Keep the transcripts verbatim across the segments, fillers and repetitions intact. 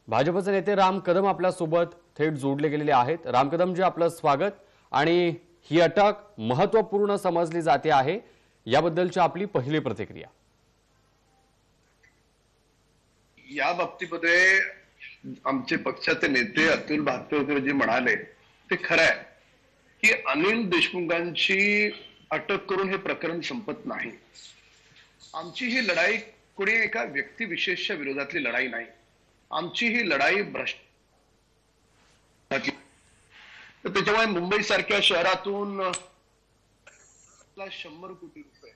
भाजपचे नेते राम कदम आपल्या सोबत थेट जोडले गेलेले आहेत। राम कदमजी, आपलं स्वागत। आणि ही अटक महत्त्वपूर्ण समजली जाते आहे, याबद्दलची आपली पहिली प्रतिक्रिया। या बाबतीमध्ये आमचे पक्षाचे नेते अतुल भातखळकर जे म्हणाले ते खरं आहे की अनिल देशमुखांची अटक करून हे प्रकरण संपत नाही। आमची ही लढाई कोणी एका व्यक्तिविशेषच्या विरोधातली लढाई नाही, आमची ही लढाई भ्रष्ट तर त्याच्यामुळे मुंबई सारख्या शहरातून शंभर कोटी रुपये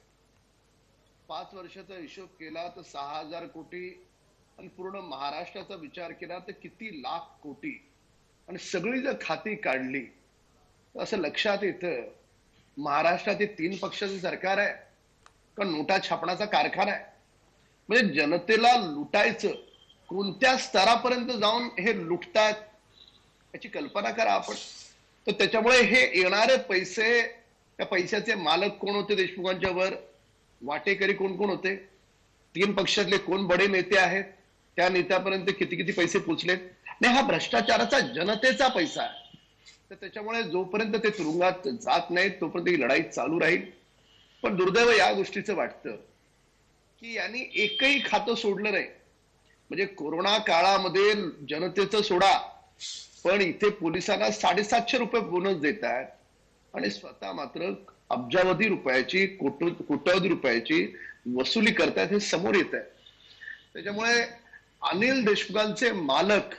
पाच वर्षाचा हिशोब केला तर सहा हजार कोटी आणि पूर्ण महाराष्ट्राचा विचार केला तर किती लाख कोटी आणि सगळी जर खाती काढली तर असं लक्षात येतं महाराष्ट्रात हे तीन पक्षाचं सरकार आहे का नोटा छापण्याचा कारखाना आहे। म्हणजे जनतेला लुटायचं कोणत्या स्तरापर्यंत जाऊन हे लुटतात याची कल्पना करा आपण। तर त्याच्यामुळे हे येणारे पैसे, त्या पैशाचे मालक कोण होते देशमुखांच्या वर, वाटेकरी कोण कोण होते, तीन पक्षातले कोण बडे नेते आहेत, त्या नेत्यापर्यंत किती किती पैसे पोचलेत, नाही हा भ्रष्टाचाराचा जनतेचा पैसा आहे। तर त्याच्यामुळे जोपर्यंत ते तुरुंगात जात नाहीत तोपर्यंत ही लढाई चालू राहील। पण दुर्दैव या गोष्टीचं वाटतं की यांनी एकही खातं सोडलं नाही। म्हणजे कोरोना काळामध्ये जनतेचं सोडा, पण इथे पोलिसांना साडेसातशे रुपये बोनस देत आहेत आणि स्वतः मात्र अब्जावधी रुपयाची कोट्यवधी रुपयाची वसुली करतायत, हे समोर येत आहे। त्याच्यामुळे अनिल देशमुखांचे मालक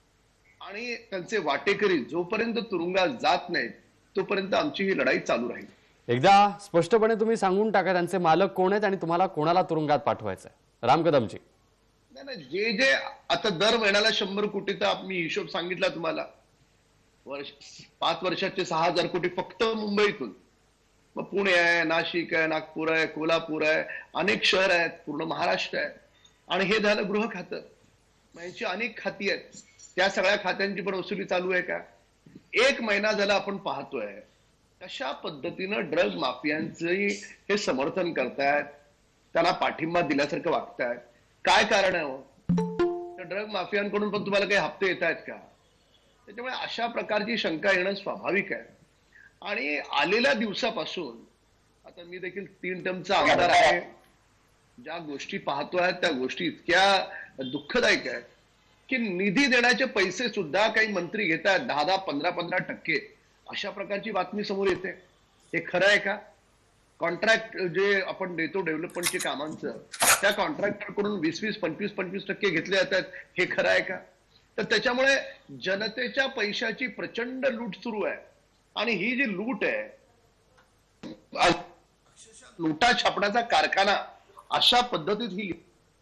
आणि त्यांचे वाटेकरी जोपर्यंत तुरुंगात जात नाहीत तोपर्यंत आमची ही लढाई चालू राहील। एकदा स्पष्टपणे तुम्ही सांगून टाका त्यांचे मालक कोण आहेत आणि तुम्हाला कोणाला तुरुंगात पाठवायचं आहे। राम कदमजी, नाही नाही, जे जे आता दर महिन्याला शंभर कोटीचा मी हिशोब सांगितला तुम्हाला, वर्ष पाच वर्षाचे सहा हजार कोटी फक्त मुंबईतून, मग पुणे आहे, नाशिक आहे, नागपूर आहे, कोल्हापूर आहे, अनेक शहर आहेत, पूर्ण महाराष्ट्र आहे। आणि हे झालं गृह खातं, मग यांची अनेक खाती आहेत, त्या सगळ्या खात्यांची पण वसुली चालू आहे का? एक महिना झाला आपण पाहतोय कशा पद्धतीनं ड्रग माफियांचे हे समर्थन करतायत, त्यांना पाठिंबा दिल्यासारखं वागतायत। काय कारण आहे? त्या ड्रग माफियांकडून पण तुम्हाला काही हप्ते येत आहेत का? त्याच्यामुळे अशा प्रकारची शंका येणं स्वाभाविक आहे। आणि आलेल्या दिवसापासून आता मी देखील तीन टर्मचा आमदार आहे, ज्या गोष्टी पाहतोय त्या गोष्टी इतक्या दुःखदायक आहेत की निधी देण्याचे पैसे सुद्धा काही मंत्री घेत आहेत दहा दहा पंधरा पंधरा टक्के, अशा प्रकारची बातमी समोर येते। हे खरं आहे का? कॉन्ट्रॅक्ट जे आपण देतो डेव्हलपमेंटची कामांचं, त्या कॉन्ट्रॅक्टर कडून वीस वीस पंचवीस पंचवीस टक्के घेतले जातात, हे खरं आहे का? तर त्याच्यामुळे जनतेच्या पैशाची प्रचंड लूट सुरू आहे। आणि ही जी लूट आहे, लुटा छापण्याचा कारखाना, अशा पद्धतीत ही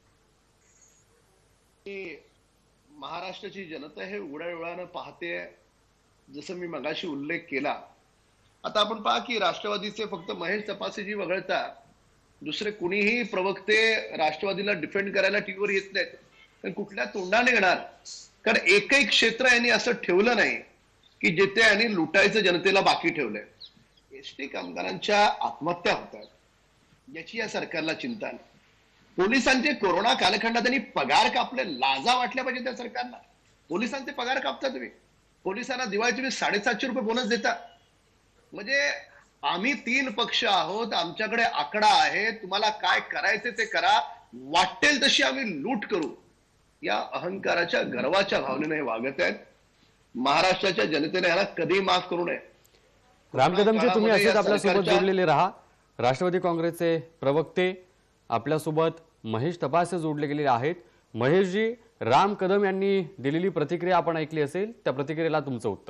महाराष्ट्राची जनता हे उघड्या डोळ्यानं पाहते। जसं मी मगाशी उल्लेख केला, आता आपण पहा की राष्ट्रवादीचे फक्त महेश तपासेजी वगळता दुसरे कुणीही प्रवक्ते राष्ट्रवादीला डिफेंड करायला टीव्हीवर येत नाहीत, पण कुठल्या तोंडाने येणार? कारण एकही क्षेत्र यांनी असं ठेवलं नाही की जिथे यांनी लुटायचं जनतेला बाकी ठेवलंय। एसटी कामगारांच्या आत्महत्या होतात याची या सरकारला चिंता नाही। पोलिसांचे कोरोना कालखंडात त्यांनी पगार कापले, लाजा वाटल्या पाहिजे त्या सरकारला। पोलिसांचे पगार कापता तुम्ही, पोलिसांना दिवाळी तुम्ही साडेसातशे रुपये बोनस देता। म्हणजे आम्ही तीन पक्ष आहोत, आमच्याकडे आकडा आहे, तुम्हाला काय करायचे ते करा, वाटेल तशी आम्ही लूट करू, या अहंकाराच्या गर्वाच्या भावनेने हे वागत आहेत। महाराष्ट्राच्या जनतेने याला कधी माफ करू नये। राम कदमजी, तुम्ही असेच आपल्यासोबत जोडलेले राहा। राष्ट्रवादी काँग्रेसचे प्रवक्ते आपल्यासोबत महेश तपासे जोडले गेलेले आहेत। महेशजी, राम कदम यांनी दिलेली प्रतिक्रिया आपण ऐकली असेल, त्या प्रतिक्रियेला तुमचं उत्तर।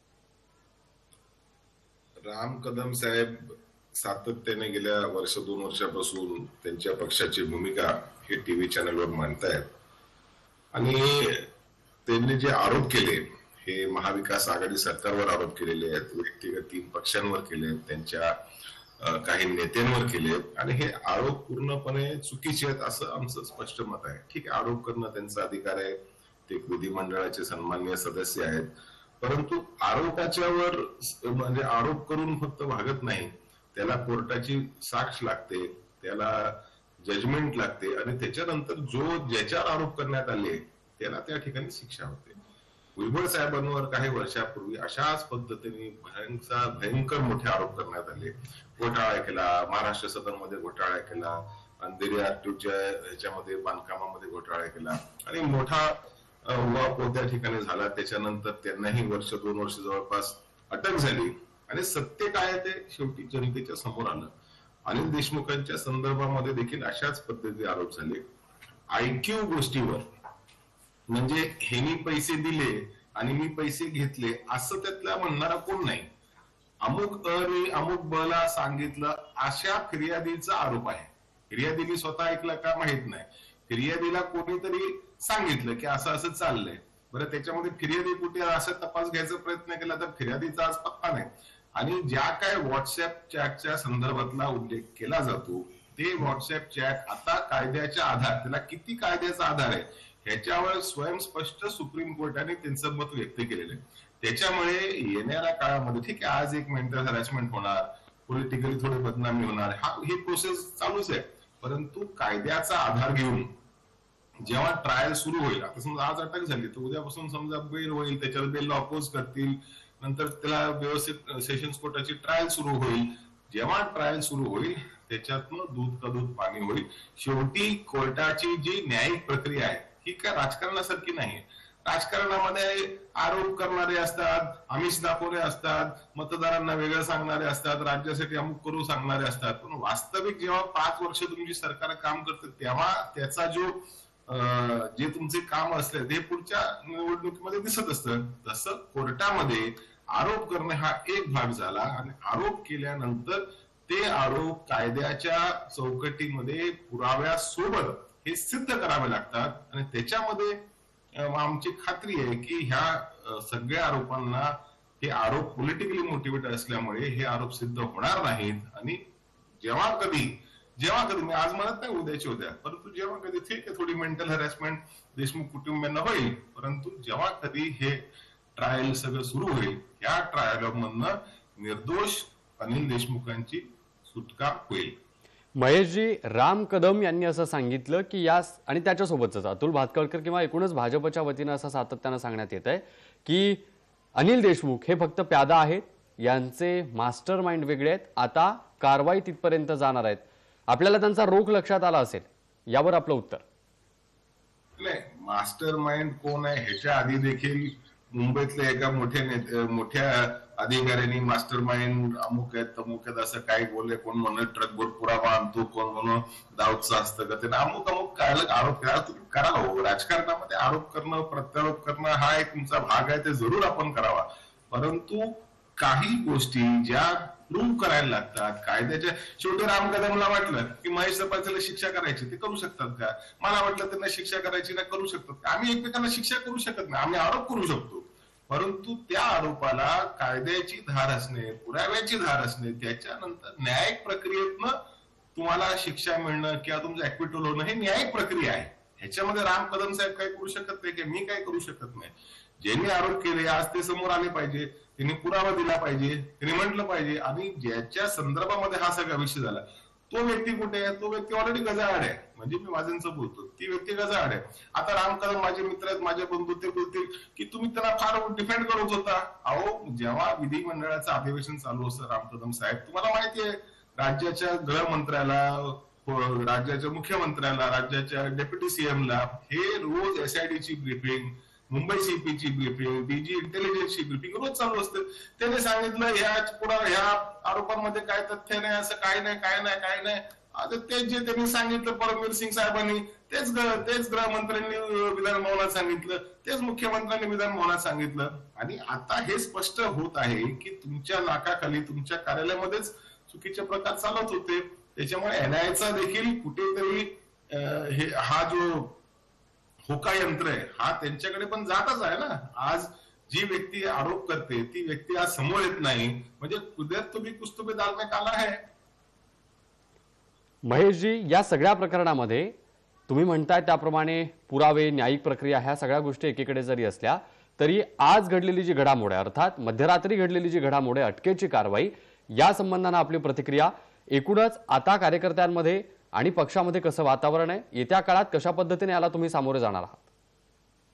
राम कदम साहेब सातत्याने गेल्या वर्ष दोन वर्षापासून त्यांच्या पक्षाची भूमिका हे टीव्ही चॅनलवर मांडतायत आणि त्यांनी जे आरोप केले हे महाविकास आघाडी सरकारवर आरोप केलेले आहेत, व्यक्तिगत तीन पक्षांवर केले, त्यांच्या काही नेत्यांवर केले आणि हे आरोप पूर्णपणे चुकीचे आहेत असं आमचं स्पष्ट मत आहे। ठीक आहे, आरोप करणं त्यांचा अधिकार आहे, ते विधिमंडळाचे सन्माननीय सदस्य आहेत, परंतु आरोपाच्या वर म्हणजे आरोप करून फक्त भागत नाही, त्याला कोर्टाची साक्ष लागते, त्याला जजमेंट लागते आणि त्याच्यानंतर जो ज्याच्यावर आरोप करण्यात आले त्याला त्या ठिकाणी शिक्षा होते. भुजबळ साहेबांवर काही वर्षापूर्वी अशाच पद्धतीने भयंकर भयंकर मोठे आरोप करण्यात आले. घोटाळा केला, महाराष्ट्र सदनमध्ये घोटाळा केला, अंधेरी आरटीओच्या ह्याच्यामध्ये बांधकामामध्ये घोटाळा केला आणि मोठा उहापोह त्या ठिकाणी झाला. त्याच्यानंतर त्यांनाही वर्ष दोन वर्ष जवळपास अटक झाली आणि सत्य काय ते शेवटी जनतेच्या समोर आलं. अनिल देशमुखांच्या संदर्भामध्ये देखील अशाच पद्धतीचे आरोप झाले. आयक्यू गोष्टीवर म्हणजे हेनी पैसे दिले आणि मी पैसे घेतले असं त्यातला म्हणणारा कोण नाही. अमुक अ अमुक बला सांगितलं अशा फिर्यादीचा आरोप आहे. फिर्यादीने स्वतः ऐकलं का माहित नाही. फिर्यादीला कोणीतरी सांगितलं की असं असं चाललंय. बरं, त्याच्यामध्ये फिर्यादी कुठे असं तपास घ्यायचा प्रयत्न केला तर फिर्यादीचा आज पत्ता नाही. आणि ज्या काय व्हॉट्सअप चॅटच्या संदर्भातला उल्लेख केला जातो ते व्हॉट्सअप चॅट आता कायद्याच्या आधार, त्याला किती कायद्याचा आधार आहे ह्याच्यावर स्वयंस्पष्ट सुप्रीम कोर्टाने त्यांचं मत व्यक्त केलेलं आहे. त्याच्यामुळे येणाऱ्या काळामध्ये ठीक आहे, आज एक मेंटल हॅरॅसमेंट होणार, पॉलिटिकली थोडी बदनामी होणार, हा ही प्रोसेस चालूच आहे. परंतु कायद्याचा आधार घेऊन जेव्हा ट्रायल सुरू होईल, आता समजा आज अटक झाली तर उद्यापासून समजा बेल होईल, त्याच्यावर बेलला अपोज करतील, नंतर त्याला व्यवस्थित सेशन्स कोर्टाची ट्रायल सुरू होईल. जेव्हा ट्रायल सुरू होईल त्याच्यातनं दूध का दूध पाणी होईल. शेवटी कोर्टाची जी न्यायिक प्रक्रिया आहे ही काय राजकारणासारखी नाही. राजकारणामध्ये आरोप करणारे असतात, आमिष दाखवणे असतात, मतदारांना वेगळं सांगणारे असतात, राज्यासाठी अमुक करू सांगणारे असतात. पण वास्तविक जेव्हा पाच वर्ष तुमची सरकार काम करते तेव्हा त्याचा जो जे तुमचे काम असले ते पुढच्या निवडणुकीमध्ये दिसत असतं. तसं कोर्टामध्ये आरोप करणे हा एक भाग झाला आणि आरोप केल्यानंतर ते आरोप कायद्याच्या चौकटीमध्ये पुराव्यासोबत हे सिद्ध करावे लागतात. आणि त्याच्यामध्ये आमची खात्री आहे की ह्या सगळ्या आरोपांना हे आरोप पॉलिटिकली मोटिवेटेड असल्यामुळे हे आरोप सिद्ध होणार नाहीत. आणि जेव्हा कधी जेव्हा कधी मी आज म्हणत नाही उद्याची उद्या, परंतु जेव्हा कधी ठीक आहे थोडी मेंटल हॅरॅसमेंट देशमुख कुटुंबियांना होईल, परंतु जेव्हा कधी हे ट्रायल सगळं सुरू होईल या ट्रायलमधनं निर्दोष अनिल देशमुखांची सुटका होईल. महेशजी, राम कदम यांनी असं सांगितलं की या आणि त्याच्यासोबतच अतुल भातखळकर किंवा एकूणच भाजपच्या वतीनं असं सातत्यानं सांगण्यात येत आहे की अनिल देशमुख हे फक्त प्यादा आहेत, यांचे मास्टर माइंड वेगळे आहेत, आता कारवाई तिथपर्यंत जाणार आहेत. आपल्याला त्यांचा रोख लक्षात आला असेल, यावर आपलं उत्तर? नाही, मास्टर माइंड कोण आहे ह्याच्या आधी देखील मुंबईतल्या एका मोठ्या नेते मोठ्या अधिकाऱ्यांनी मास्टर माइंड अमुक आहेत तमुक आहेत असं काही बोलले. कोण म्हणून ट्रकभर पुरावा आणतो, कोण म्हणून दाऊदचं असतं का, त्याने अमुक अमुक काय आरोप केला. तुम्ही करा हो, राजकारणामध्ये आरोप करणं प्रत्यारोप करणं हा एक तुमचा भाग आहे, ते जरूर आपण करावा. परंतु काही गोष्टी ज्या प्रूव्ह करायला लागतात कायद्याच्या. शेवटी राम कदमला वाटलं की महेश तपासेला शिक्षा करायची, ते करू शकतात का? मला वाटलं त्यांना शिक्षा करायची ना, करू शकतात का? आम्ही एकमेकांना शिक्षा करू शकत नाही, आम्ही आरोप करू शकतो. परंतु त्या आरोपाला कायद्याची धार असणे, पुराव्याची धार असणे, त्याच्यानंतर न्यायिक प्रक्रियेतनं तुम्हाला शिक्षा मिळणं किंवा तुमचं ऍक्विटल होणं हे न्यायिक प्रक्रिया आहे. ह्याच्यामध्ये राम कदम साहेब काही करू शकत नाही की मी काही करू शकत नाही. ज्यांनी आरोप केले आज ते समोर आले पाहिजे, त्यांनी पुरावा दिला पाहिजे, त्यांनी म्हटलं पाहिजे. आणि ज्याच्या संदर्भामध्ये हा सगळा विषय झाला तो व्यक्ती कुठे आहे? तो व्यक्ती ऑलरेडी गजाआड आहे. म्हणजे मी माझ्यांचं बोलतो, ती व्यक्ती गजाआड आहे. आता राम कदम माझे मित्र आहेत, माझे बंधू, ते बोलतील की तुम्ही त्याला फार डिफेंड करत होता. अहो, जेव्हा विधिमंडळाचं अधिवेशन चालू असतं राम कदम साहेब, तुम्हाला माहिती आहे राज्याच्या गृहमंत्र्याला, राज्याच्या मुख्यमंत्र्याला, राज्याच्या डेप्युटी सीएमला हे रोज एसआयडीची ब्रीफिंग, मुंबई सीपीची ब्रीफिंग, डीजी इंटेलिजन्सची ब्रीफिंग रोज चालू असते. त्याने सांगितलं ह्या पुढे ह्या आरोपांमध्ये काय तथ्य नाही, असं काय नाही काय नाही काय नाही. आता ते जे त्यांनी सांगितलं परमवीर सिंग साहेबांनी, तेच तेच गृहमंत्र्यांनी विधान भवनात सांगितलं, तेच मुख्यमंत्र्यांनी विधान भवनात सांगितलं. आणि आता हे स्पष्ट होत आहे की तुमच्या नाकाखाली तुमच्या कार्यालयामध्येच चुकीचे प्रकार चालत होते. त्याच्यामुळे एनआयचा देखील कुठेतरी हे हा जो होका यंत्र आहे हा त्यांच्याकडे पण जातच आहे ना. आज जी व्यक्ती आरोप करते ती व्यक्ती आज समोर येत नाही, म्हणजे कुदरत तुम्ही कुछ तो भी दाल में काला है. महेशजी, या सगळ्या प्रकरणामध्ये तुम्ही म्हणताय त्याप्रमाणे पुरावे, न्यायिक प्रक्रिया ह्या सगळ्या गोष्टी एकीकडे जरी असल्या तरी आज घडलेली जी घडामोड आहे, अर्थात मध्यरात्री घडलेली जी घडामोड आहे, अटकेची कारवाई, या संबंधानं आपली प्रतिक्रिया, एकूणच आता कार्यकर्त्यांमध्ये आणि पक्षामध्ये कसं वातावरण आहे, येत्या काळात कशा पद्धतीने याला तुम्ही सामोरे जाणार आहात?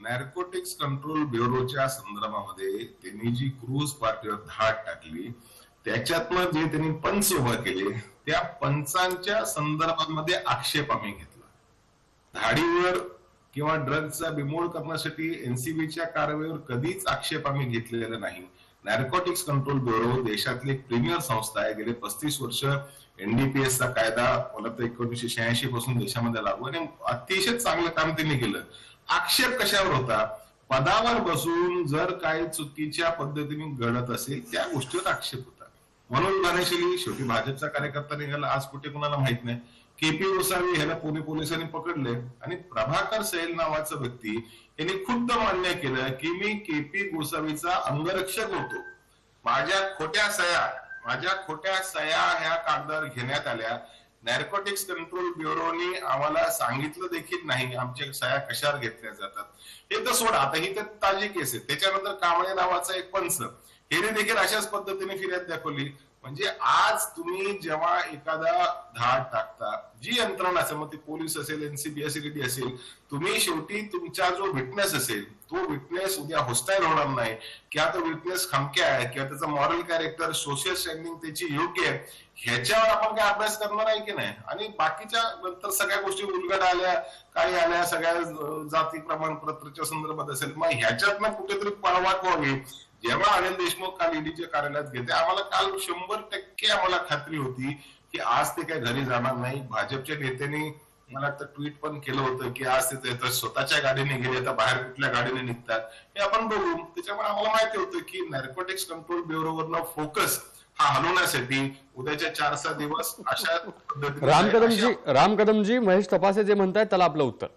नॅर्कोटिक्स कंट्रोल ब्युरोच्या संदर्भामध्ये त्यांनी जी क्रूज पार्टीवर धाड टाकली, त्याच्यातनं जे त्यांनी पंच उभा केले, त्या पंचांच्या संदर्भामध्ये आक्षेप आम्ही घेतला. धाडीवर किंवा ड्रग्जचा बिमोड करण्यासाठी एनसीबीच्या कारवाईवर कधीच आक्षेप आम्ही घेतलेला नाही. नॅर्कोटिक्स कंट्रोल ब्युरो देशातली एक प्रीमियर संस्था आहे. गेले पस्तीस वर्ष एनडीपीएस चा कायदा मला तर एकोणीसशे शहाऐंशी पासून देशामध्ये लागू आणि अतिशय चांगलं काम त्यांनी केलं. आक्षेप कशावर होता? पदावर बसून जर काही चुकीच्या पद्धतीने घडत असेल त्या गोष्टीवर आक्षेप होता. म्हणून गणेशली शेवटी भाजपचा कार्यकर्ता निघाला, आज कुठे कुणाला माहित नाही. केपी गोसावी ह्याला पुणे पोलिसांनी पकडले आणि प्रभाकर सैल नावाचा व्यक्ती यांनी खुद्द मान्य केलं की मी केपी गोसावीचा अंगरक्षक होतो. माझ्या खोट्या सह्या माझ्या खोट्या सह्या ह्या कागदावर घेण्यात आल्या. नॅर्कोटिक्स कंट्रोल ब्युरोनी आम्हाला सांगितलं देखील नाही आमच्या सह्या कशावर घेतल्या जातात. हे तर सोडा, आता ही तर ताजी केस आहे. त्याच्यानंतर कांबळे नावाचा एक पंच, हे देखील अशाच पद्धतीने फिर्याद दाखवली. म्हणजे आज तुम्ही जेव्हा एखादा धाड टाकता, जी यंत्रणा असेल, मग ती पोलीस असेल, एनसीबी असेल, असेल, तुम्ही शेवटी तुमचा जो विटनेस असेल तो विटनेस उद्या होस्टाईल होणार नाही, किंवा तो विटनेस खमक्या आहे किंवा त्याचा मॉरल कॅरेक्टर, सोशल स्टँडिंग त्याची योग्य आहे, ह्याच्यावर आपण काय अभ्यास करणार आहे की नाही. आणि बाकीच्या नंतर सगळ्या गोष्टी उलगड आल्या, काही आल्या, सगळ्या जाती प्रमाणपत्राच्या संदर्भात असेल, मग ह्याच्यातनं कुठेतरी पाळवाट व्हावी. जेव्हा अनिल देशमुख काल ईडीच्या कार्यालयात गेले, आम्हाला काल शंभर टक्के आम्हाला खात्री होती की आज ते काय घरी जाणार नाही. भाजपच्या नेत्यांनी मला तर ट्विट पण केलं होतं की आज ते स्वतःच्या गाडीने गेले, आता बाहेर कुठल्या गाडीने निघतात हे आपण बघू. त्याच्यामुळे आम्हाला माहिती होतं की नॅर्कोटिक्स कंट्रोल ब्युरोवरनं फोकस हा हलवण्यासाठी उद्याच्या चार सहा दिवस अशा पद्धतीने राम कदमजी राम कदमजी महेश तपासे जे म्हणतायत त्याला आपलं उत्तर.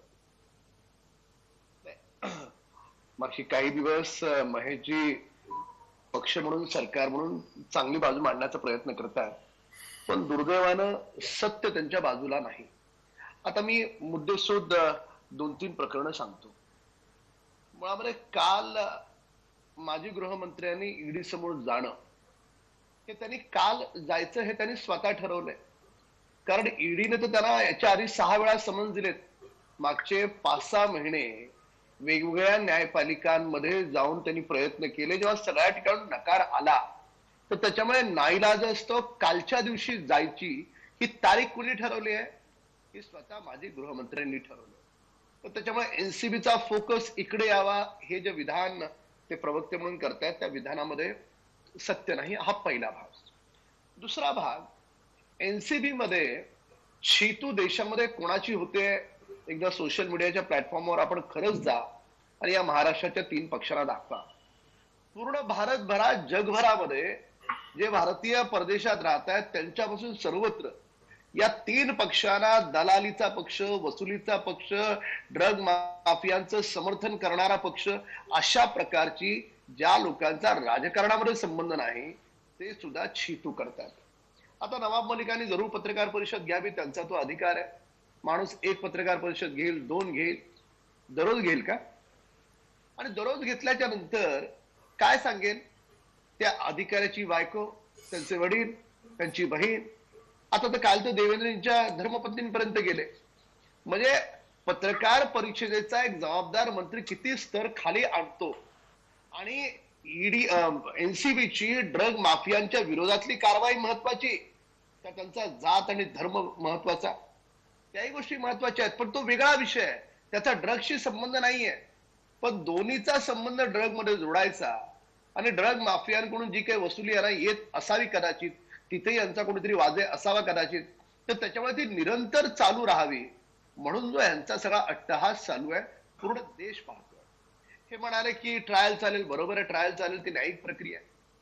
मागची काही दिवस महेशजी पक्ष म्हणून, सरकार म्हणून चांगली बाजू मांडण्याचा प्रयत्न करतात, पण दुर्दैवानं सत्य त्यांच्या बाजूला नाही. आता मी मुद्देसूद दोन तीन प्रकरणं सांगतो. मुळामध्ये काल माजी गृहमंत्र्यांनी ईडी समोर जाणं हे त्यांनी काल जायचं हे त्यांनी स्वतः ठरवलंय. कारण ईडीने तर त्यांना याच्या आधी सहा वेळा समन्स दिलेत. मागचे पाच सहा महिने वेगवेगळ्या न्यायपालिकांमध्ये जाऊन त्यांनी प्रयत्न केले. जेव्हा सगळ्या ठिकाणून नकार आला तर त्याच्यामुळे नाईलाज असतो कालच्या दिवशी जायची ही तारीख कुणी ठरवली आहे? ही स्वतः माजी गृहमंत्र्यांनी ठरवलं. तर त्याच्यामुळे एनसीबीचा फोकस इकडे यावा हे जे विधान ते प्रवक्ते म्हणून करतायत त्या विधानामध्ये सत्य नाही. हा पहिला भाग. दुसरा भाग, एनसीबी मध्ये शीतू देशामध्ये कोणाची होते, एकदा सोशल मीडियाच्या प्लॅटफॉर्मवर आपण खरंच जा आणि या महाराष्ट्राच्या तीन पक्षांना दाखवा. पूर्ण भारतभरात, जगभरामध्ये जे भारतीय परदेशात राहत आहेत त्यांच्यापासून सर्वत्र या तीन पक्षांना, दलालीचा पक्ष, वसुलीचा पक्ष, ड्रग माफियांचं समर्थन करणारा पक्ष, अशा प्रकारची ज्या लोकांचा राजकारणामध्ये संबंध नाही ते सुद्धा छीतू करतात. आता नवाब मलिकांनी जरूर पत्रकार परिषद घ्यावी, त्यांचा तो अधिकार आहे. माणूस एक पत्रकार परिषद घेईल, दोन घेईल, दररोज घेईल का? आणि दररोज घेतल्याच्या नंतर काय सांगेल? त्या अधिकाऱ्याची बायको, त्यांचे वडील, त्यांची बहीण, आता तर काल तर देवेंद्रजींच्या धर्मपत्नींपर्यंत गेले. म्हणजे पत्रकार परिषदेचा एक जबाबदार मंत्री किती स्तर खाली आणतो. आणि ईडी एनसीबीची ड्रग माफियांच्या विरोधातली कारवाई महत्वाची का त्यांचा जात आणि धर्म महत्वाचा? त्याही गोष्टी महत्वाच्या आहेत, पण तो वेगळा विषय आहे, त्याचा ड्रगशी संबंध नाहीये. पण दोन्हीचा संबंध ड्रग मध्ये जोडायचा आणि ड्रग माफियांकडून जी काही वसुली यांना येत असावी कदाचित, तिथे यांचा कोणीतरी वाजे असावा कदाचित, तर त्याच्यामुळे ती निरंतर चालू राहावी म्हणून जो यांचा सगळा अट्टहास चालू आहे पूर्ण देश पाहतोय. हे म्हणाले की ट्रायल चालेल, बरोबर आहे, ट्रायल चालेल, ती न्यायिक प्रक्रिया आहे.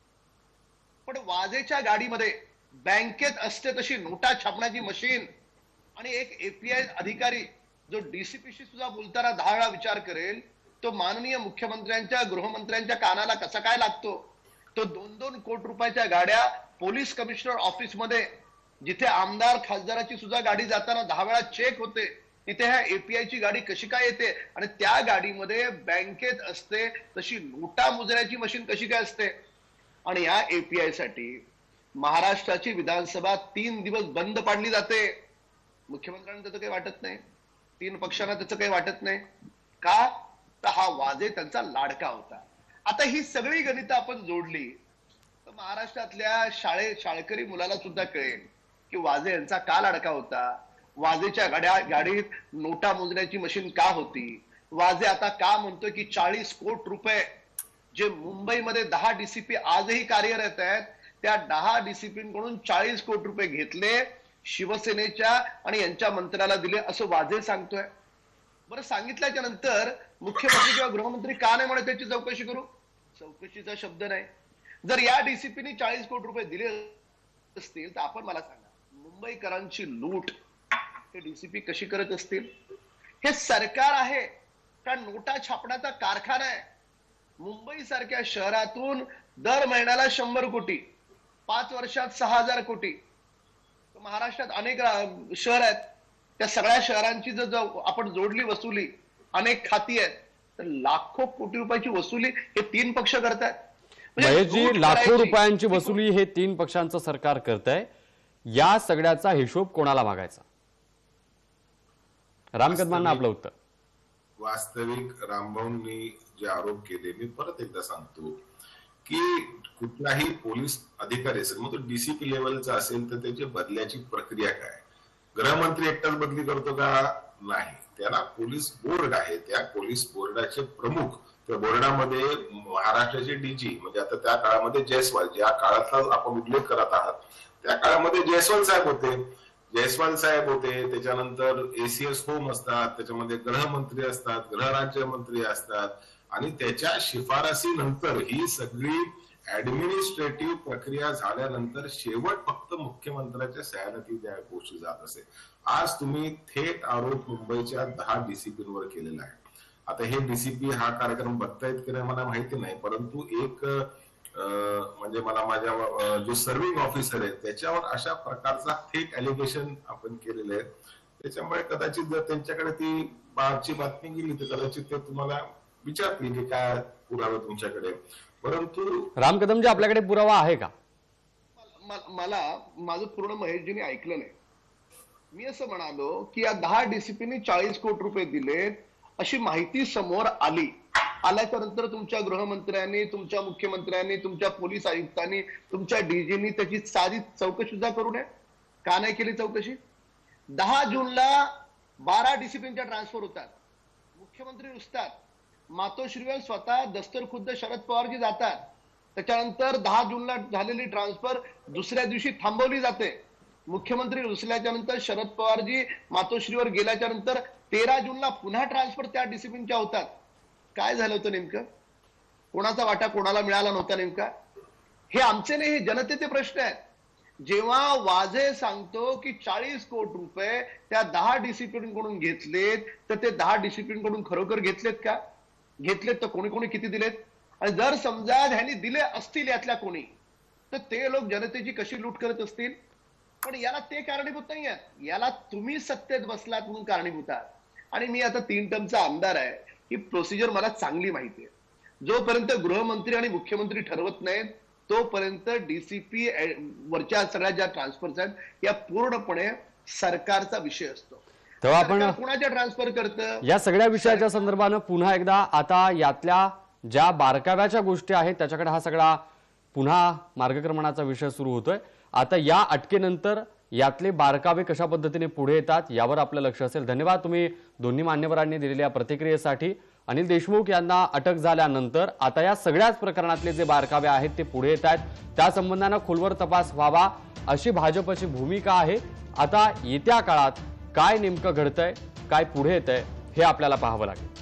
पण वाजेच्या गाडीमध्ये बँकेत असते तशी नोटा छापण्याची मशीन आणि एक एपीआय अधिकारी जो डीसीपीशी सुद्धा बोलताना दहा वेळा विचार करेल, तो माननीय मुख्यमंत्र्यांच्या, गृहमंत्र्यांच्या कानाला कसा काय लागतो? तो दोन दोन कोटी रुपयाच्या गाड्या पोलीस कमिशनर ऑफिसमध्ये, जिथे आमदार खासदाराची सुद्धा गाडी जाताना दहा वेळा चेक होते, तिथे ह्या एपीआयची गाडी कशी काय येते? आणि त्या गाडीमध्ये बँकेत असते तशी नोटा मोजण्याची मशीन कशी काय असते? आणि या एपीआय साठी महाराष्ट्राची विधानसभा तीन दिवस बंद पाडली जाते. मुख्यमंत्र्यांना त्याचं काही वाटत नाही, तीन पक्षांना त्याचं काही वाटत नाही का? तर हा वाजे त्यांचा लाडका होता. आता ही सगळी गणितं आपण जोडली तर महाराष्ट्रातल्या शाळे शाळकरी मुलाला सुद्धा कळेल की वाजे यांचा का लाडका होता, वाजेच्या गाड्या गाडीत नोटा मोजण्याची मशीन का होती, वाजे आता का म्हणतोय की चाळीस कोटी रुपये जे मुंबईमध्ये दहा डीसीपी आजही कार्यरत आहेत त्या दहा डीसीपींकडून चाळीस कोटी रुपये घेतले, शिवसेनेच्या आणि यांच्या मंत्र्याला दिले असं वाजे सांगतोय. बरं, सांगितल्याच्या नंतर मुख्यमंत्री किंवा गृहमंत्री का नाही म्हणत त्याची चौकशी करू? चौकशीचा शब्द नाही. जर या डीसीपीने चाळीस कोटी रुपये दिले असतील तर आपण मला सांगा, मुंबईकरांची लूट हे डीसीपी कशी करत असतील? हे सरकार आहे का नोटा छापण्याचा कारखाना आहे? मुंबई सारख्या शहरातून दर महिन्याला शंभर कोटी, पाच वर्षात सहा हजार कोटी. महाराष्ट्रात अनेक शहर आहेत, त्या सगळ्या शहरांची जर आपण जोडली वसुली, अनेक खाती आहेत, तर लाखो कोटी रुपयाची वसुली हे तीन पक्ष करतात. महेशजी, लाखो रुपयांची वसुली हे तीन पक्षांचं सरकार करत आहे. या सगळ्याचा हिशोब कोणाला मागायचा? राम कदमांना आपलं उत्तर. वास्तविक रामभाऊंनी जे आरोप केले, मी परत एकदा सांगतो की कुठलाही पोलीस अधिकारी असेल, मग तो डीसीपी लेवलचा असेल तर त्याची बदल्याची प्रक्रिया काय? गृहमंत्री एकटाच बदली करतो का? नाही. त्याला पोलीस बोर्ड आहे, त्या पोलीस बोर्डाचे प्रमुख, त्या बोर्डामध्ये महाराष्ट्राचे डीजी म्हणजे आता त्या काळामध्ये जयस्वाल, ज्या काळाचा आपण उल्लेख करत आहात त्या काळामध्ये जयस्वाल साहेब होते. जयस्वाल साहेब होते, त्याच्यानंतर एसीएस होम असतात, त्याच्यामध्ये गृहमंत्री असतात, गृहराज्यमंत्री असतात, आणि त्याच्या शिफारसीनंतर ही सगळी ऍडमिनिस्ट्रेटिव्ह प्रक्रिया झाल्यानंतर शेवट फक्त मुख्यमंत्र्याच्या सह्याने ती त्या गोष्टी जात असे. आज तुम्ही थेट आरोप मुंबईच्या दहा डीसीपींवर केलेला आहे. आता हे डीसीपी हा कार्यक्रम बघतायत की नाही मला माहिती नाही, परंतु एक म्हणजे मला माझ्या जो सर्व्हिंग ऑफिसर आहे त्याच्यावर अशा प्रकारचा थेट एलिगेशन आपण केलेले आहे. त्याच्यामुळे कदाचित जर त्यांच्याकडे ती बाची बातमी गेली तर कदाचित ते तुम्हाला विचारतील की काय पुरावा तुमच्याकडे. परंतु राम कदमजी, आपल्याकडे पुरावा आहे का? मला माझं पूर्ण महेशजीने ऐकलं नाही. मी असं म्हणालो की या दहा डीसीपीने चाळीस कोटी रुपये दिलेत अशी माहिती समोर आली. आल्याच्या नंतर तुमच्या गृहमंत्र्यांनी, तुमच्या मुख्यमंत्र्यांनी, तुमच्या पोलीस आयुक्तांनी, तुमच्या डीजीनी त्याची साधी चौकशी सुद्धा करू नये का? नाही केली चौकशी? दहा जूनला बारा डीसीपींच्या ट्रान्सफर होतात, मुख्यमंत्री रुसतात, मातोश्रीवर स्वतः दस्तर खुद्द शरद पवारजी जातात. त्याच्यानंतर दहा जूनला झालेली ट्रान्सफर दुसऱ्या दिवशी थांबवली जाते. मुख्यमंत्री रुसल्याच्या नंतर शरद पवारजी मातोश्रीवर गेल्याच्या नंतर तेरा जूनला पुन्हा ट्रान्सफर त्या डीसीपींच्या होतात. काय झालं होतं नेमकं? कोणाचा वाटा कोणाला मिळाला नव्हता नेमका? हे आमचे नाही, हे जनतेचे प्रश्न आहेत. जेव्हा वाजे सांगतो की चाळीस कोटी रुपये त्या दहा डीसीपींकडून घेतलेत, तर ते दहा डीसीपींकडून खरोखर घेतलेत का? घेतलेत तर कोणी कोणी किती दिलेत? आणि जर समजा ह्यांनी दिले असतील यातल्या कोणी, तर ते लोक जनतेची कशी लूट करत असतील? पण याला ते कारणीभूत नाही आहेत, याला तुम्ही सत्तेत बसलात म्हणून कारणीभूत आहात. आणि मी आता तीन टर्मचा आमदार आहे, ही प्रोसिजर मला चांगली माहिती आहे. जोपर्यंत गृहमंत्री आणि मुख्यमंत्री ठरवत नाहीत तोपर्यंत डीसीपी वरच्या सगळ्या ज्या ट्रान्सफर्स आहेत या पूर्णपणे सरकारचा विषय असतो. तेव्हा आपण कुणाच्या ट्रान्सफर करतं या सगळ्या विषयाच्या संदर्भानं पुन्हा एकदा आता यातल्या ज्या बारकाव्याच्या गोष्टी आहेत त्याच्याकडे हा सगळा पुन्हा मार्गक्रमणाचा विषय सुरू होतोय. आता या अटकेनंतर यातले बारकावे कशा पद्धतीने पुढे येतात यावर आपलं लक्ष असेल. धन्यवाद तुम्ही दोन्ही मान्यवरांनी दिलेल्या प्रतिक्रियेसाठी. अनिल देशमुख यांना अटक झाल्यानंतर आता या सगळ्याच प्रकरणातले जे बारकावे आहेत ते पुढे येत आहेत. त्या संबंधानं खोलवर तपास व्हावा अशी भाजपची भूमिका आहे. आता येत्या काळात काय नेमकं घडतंय, काय पुढे येतंय हे आपल्याला पाहावं लागेल.